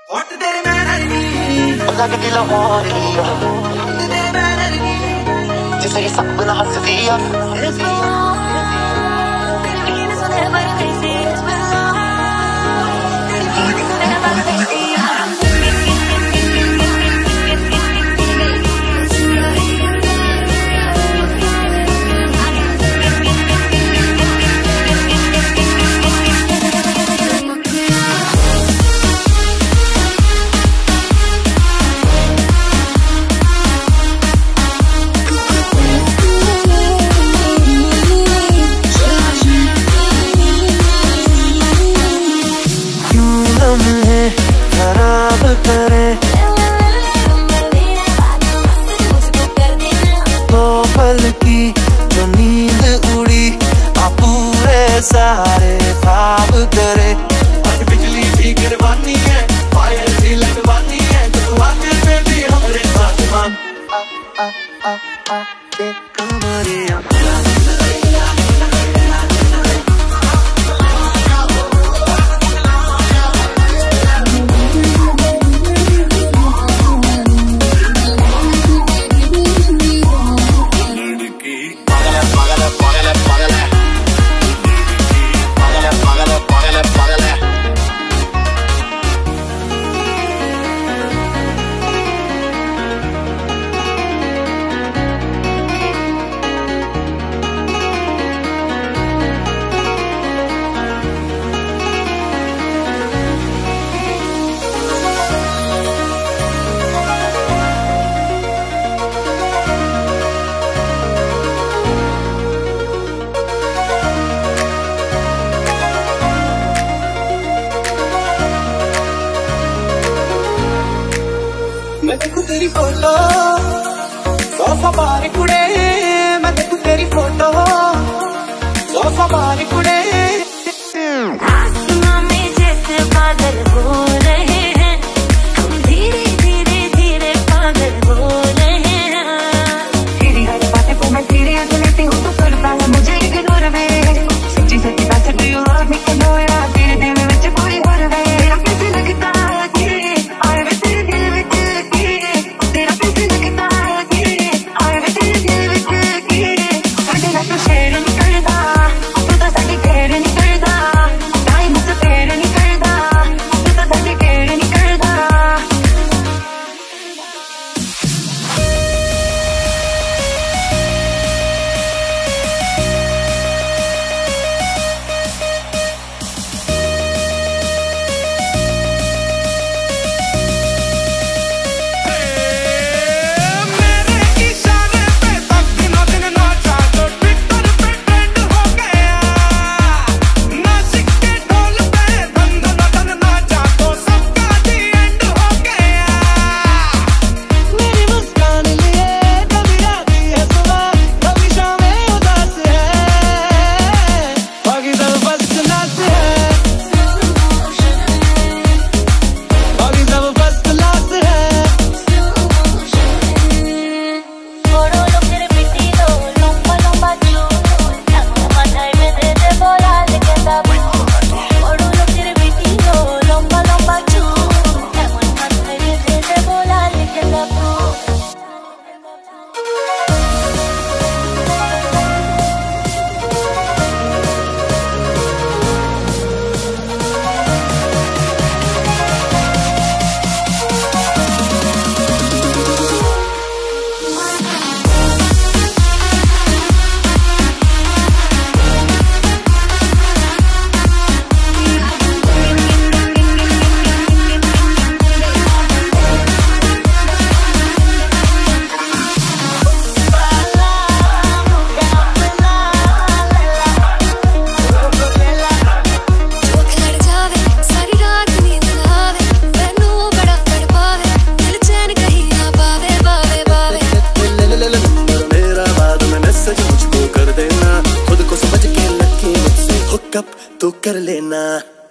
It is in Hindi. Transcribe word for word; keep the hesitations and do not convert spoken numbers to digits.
लगती लाहौर जिसे ये सपना हंस दिया सारे ख्वाब करे आज बिजली की गिरवानी है फायर सी लगवानी है तो आगे पे भी हमारे साथ मान आ आ आ आ देख हमारे मैं देखूं तेरी फोटो सोफा बार कुड़े मैं देखूं तेरी फोटो सोफा बार कुड़े आसमां में जैसे बादल हो रहे हैं हम धीरे धीरे धीरे पागल हो रहे हैं तेरी हर बातें को मैं सीरियस लेती हूँ तो करता है मुझे इग्नोर वे सच्ची सच्ची बात do you love me can no यार तेरे दिल में मुझे पूरी भर वे कैसे लगता है कि आए वे तेरे दिल में तो कर लेना।